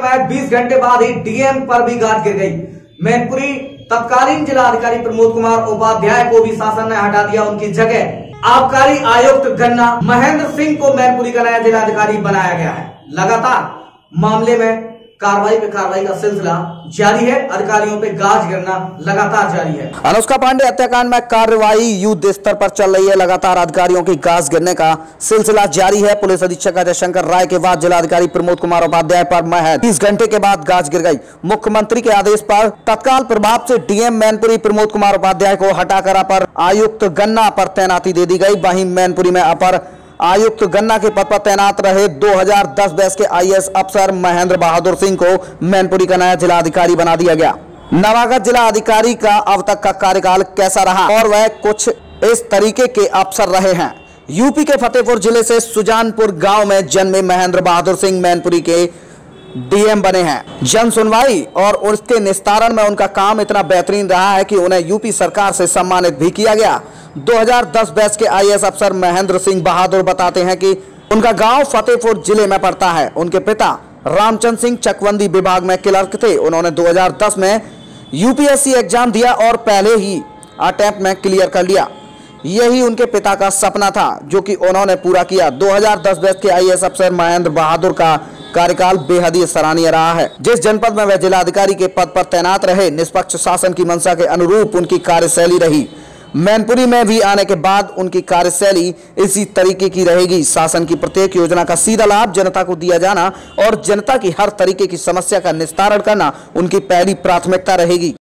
महज 20 घंटे बाद ही डीएम पर भी गाज गिर गई। मैनपुरी तत्कालीन जिलाधिकारी प्रमोद कुमार उपाध्याय को भी शासन ने हटा दिया। उनकी जगह आबकारी आयुक्त गन्ना महेंद्र सिंह को मैनपुरी का नया जिलाधिकारी बनाया गया है। लगातार मामले में कार्रवाई पे कार्रवाई का सिलसिला जारी है। अधिकारियों पे गाज गिरना लगातार जारी है। अनुष्का पांडे हत्याकांड में कार्रवाई युद्ध स्तर पर चल रही है। लगातार अधिकारियों की गाज गिरने का सिलसिला जारी है। पुलिस अधीक्षक अजय शंकर राय के बाद जिलाधिकारी प्रमोद कुमार उपाध्याय पर महज 30 घंटे के बाद गाज गिर गई। मुख्यमंत्री के आदेश पर तत्काल प्रभाव से डीएम मैनपुरी प्रमोद कुमार उपाध्याय को हटाकर अपर आयुक्त गन्ना पर तैनाती दे दी गई। वहीं मैनपुरी में अपर आयुक्त गन्ना के पद पर तैनात रहे 2010 बैच के आईएएस अफसर महेंद्र बहादुर सिंह को मैनपुरी का नया जिलाधिकारी बना दिया गया। नवागत जिला अधिकारी का अब तक का कार्यकाल कैसा रहा और वह कुछ इस तरीके के अफसर रहे हैं। यूपी के फतेहपुर जिले से सुजानपुर गांव में जन्मे महेंद्र बहादुर सिंह मैनपुरी के डीएम बने हैं। जन सुनवाई और उसके निस्तारण में उनका काम इतना बेहतरीन रहा है कि उन्हें यूपी सरकार से सम्मानित भी किया गया। 2010 बैच के आईएएस अफसर महेंद्र सिंह बहादुर बताते हैं कि उनका गांव फतेहपुर जिले में पड़ता है। उनके पिता रामचंद्र सिंह चकवंदी विभाग में क्लर्क थे। उन्होंने 2010 में यूपीएससी एग्जाम दिया और पहले ही अटेम्प्ट में क्लियर कर लिया। यही उनके पिता का सपना था जो कि उन्होंने पूरा किया। 2010 बैच के आईएएस अफसर महेंद्र बहादुर का कार्यकाल बेहद ही सराहनीय रहा है। जिस जनपद में वह जिलाधिकारी के पद पर तैनात रहे, निष्पक्ष शासन की मंशा के अनुरूप उनकी कार्यशैली रही। मैनपुरी में भी आने के बाद उनकी कार्यशैली इसी तरीके की रहेगी। शासन की प्रत्येक योजना का सीधा लाभ जनता को दिया जाना और जनता की हर तरीके की समस्या का निस्तारण करना उनकी पहली प्राथमिकता रहेगी।